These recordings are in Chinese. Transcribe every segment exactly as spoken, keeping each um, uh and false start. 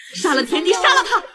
杀了天帝，杀了他！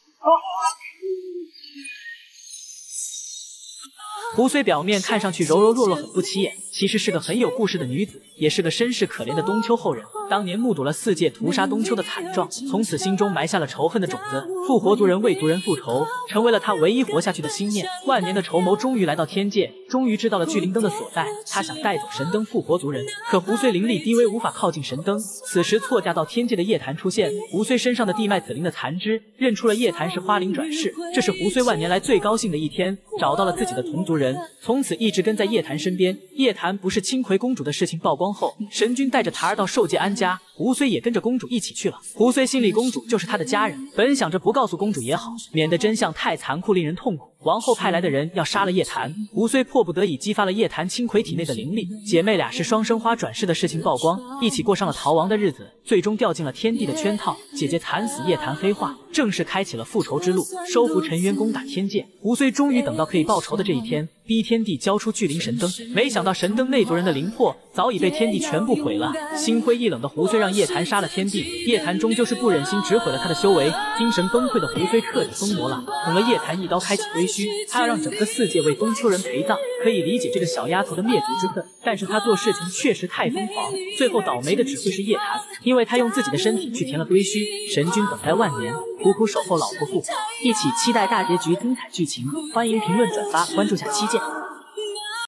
胡虽表面看上去柔柔弱弱，很不起眼，其实是个很有故事的女子，也是个身世可怜的冬丘后人。当年目睹了四界屠杀冬丘的惨状，从此心中埋下了仇恨的种子。复活族人为族人复仇，成为了他唯一活下去的心念。万年的筹谋终于来到天界，终于知道了聚灵灯的所在。他想带走神灯复活族人，可胡虽灵力低微，无法靠近神灯。此时错驾到天界的叶檀出现，胡虽身上的地脉紫灵的残肢认出了叶檀是花灵转世。这是胡虽万年来最高兴的一天，找到了自己的同族人，从此一直跟在叶檀身边。叶檀不是青葵公主的事情曝光后，神君带着檀儿到兽界安家，胡虽也跟着公主一起去了。胡虽心里公主就是他的家人，本想着不告诉公主也好，免得真相太残酷令人痛苦。王后派来的人要杀了叶檀，胡虽迫不得已激发了叶檀青葵体内的灵力。姐妹俩是双生花转世的事情曝光，一起过上了逃亡的日子，最终掉进了天帝的圈套。姐姐惨死，叶檀黑化，正式开启了复仇之路，收服尘渊，攻打天界。胡虽终于等到可以报仇的这一天，逼天帝交出巨灵神灯。没想到神灯内族人的灵魄早已被天帝全部毁了。心灰意冷的胡虽让叶檀杀了天帝，叶檀终究是不忍心只毁了他的修为，精神崩溃的胡虽彻底疯魔了，捅了叶檀一刀，开启归墟。他要让整个四界为冬丘人陪葬，可以理解这个小丫头的灭族之恨，但是他做事情确实太疯狂，最后倒霉的只会是叶檀，因为他用自己的身体去填了归墟。神君等待万年，苦苦守候老婆复活，一起期待大结局精彩剧情。欢迎评论、转发、关注，下期见。